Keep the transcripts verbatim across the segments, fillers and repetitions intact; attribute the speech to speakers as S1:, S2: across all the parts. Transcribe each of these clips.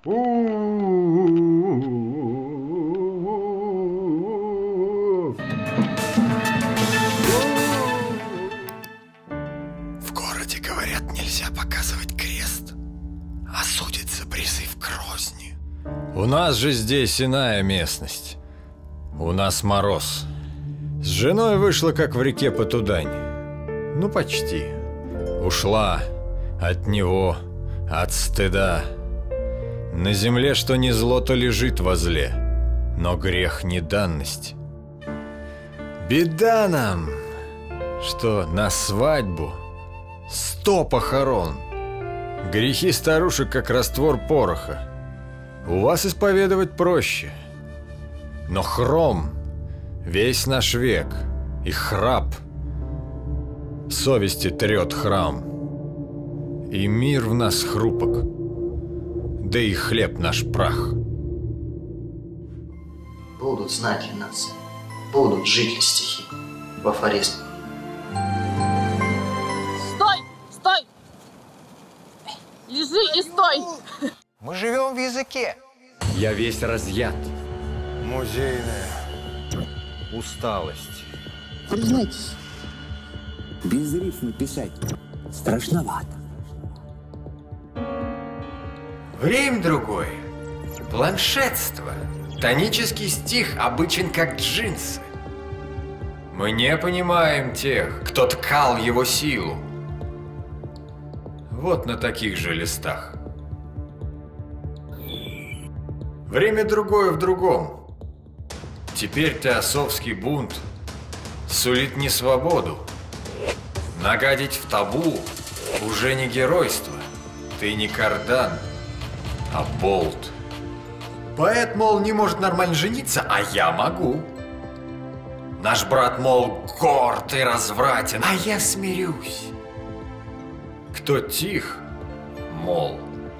S1: В городе, говорят, нельзя показывать крест. Осудят за призыв к розни.
S2: У нас же здесь иная местность. У нас мороз. С женой вышла, как в реке Потудань. Ну, почти. Ушла от него, от стыда. На земле, что не зло, то лежит возле, но грех не данность. Беда нам, что на свадьбу сто похорон. Грехи старушек, как раствор пороха. У вас исповедовать проще. Но хром весь наш век и храп совести трет храм. И мир в нас хрупок, да и хлеб наш прах.
S3: Будут знать ли нас, будут жить ли стихи в афоризмах.
S4: Стой! Стой! Лежи и стой!
S1: Мы живем в языке.
S2: Я весь разъят.
S1: Музейная
S2: усталость.
S5: Признайтесь, без рифмы писать страшновато.
S1: Время другое. Планшетство. Тонический стих обычен как джинсы. Мы не понимаем тех, кто ткал его силу. Вот на таких же листах. Время другое в другом. Теперь теософский бунт сулит не свободу. Нагадить в табу уже не геройство. Ты не кардан, а болт. Поэт, мол, не может нормально жениться, а я могу. Наш брат, мол, горд и развратен, а я смирюсь. Кто тих, мол,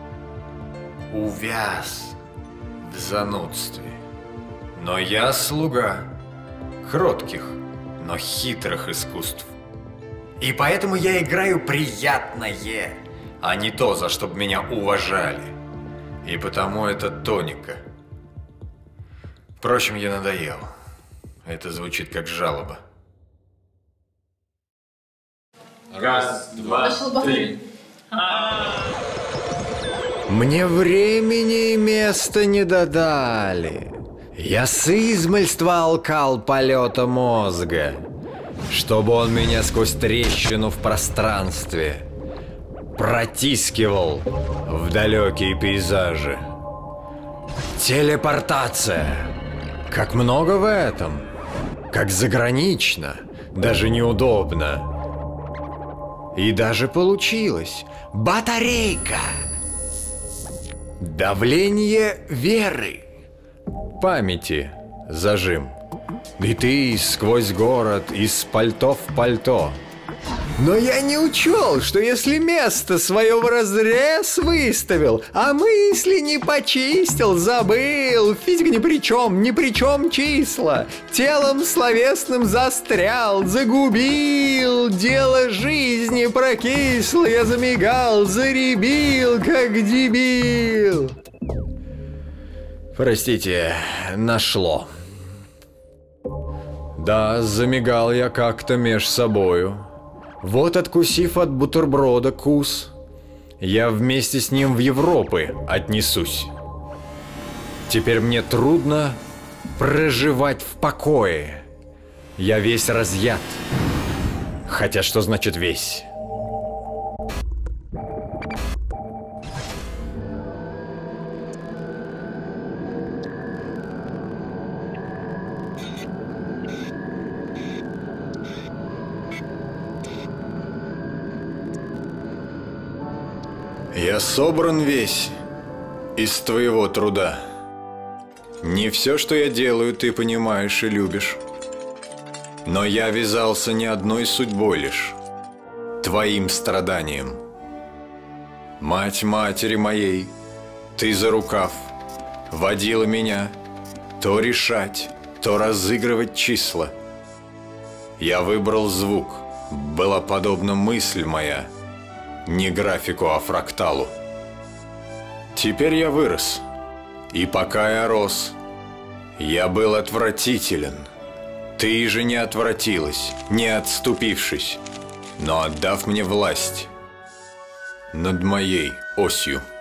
S1: увяз в занудстве. Но я слуга кротких, но хитрых искусств. И поэтому я играю приятное, а не то, за что б меня уважали. И потому это тоника. Впрочем, я надоел. Это звучит как жалоба.
S6: Раз, два, три.
S2: Мне времени и места не додали. Я с измальства алкал полета мозга, чтобы он меня сквозь трещину в пространстве протискивал в далекие пейзажи. Телепортация. Как много в этом. Как загранично. Даже неудобно. И даже получилось. Батарейка. Давление веры. Памяти зажим. И ты сквозь город, из пальто в пальто. Но я не учел, что если место свое вразрез выставил, а мысли не почистил, забыл, физика ни при чем, ни при чем числа, телом словесным застрял, загубил, дело жизни прокисло, я замигал, заребил, как дебил. Простите, нашло. Да, замигал я как-то меж собою. Вот, откусив от бутерброда кус, я вместе с ним в Европы отнесусь. Теперь мне трудно проживать в покое. Я весь разъят. Хотя что значит весь? Я собран весь из твоего труда. Не все, что я делаю, ты понимаешь и любишь. Но я вязался не одной судьбой лишь, твоим страданием. Мать матери моей, ты за рукав водила меня то решать, то разыгрывать числа. Я выбрал звук, была подобна мысль моя, не графику, а фракталу. Теперь я вырос. И пока я рос, я был отвратителен. Ты же не отвратилась, не отступившись, но отдав мне власть над моей осью.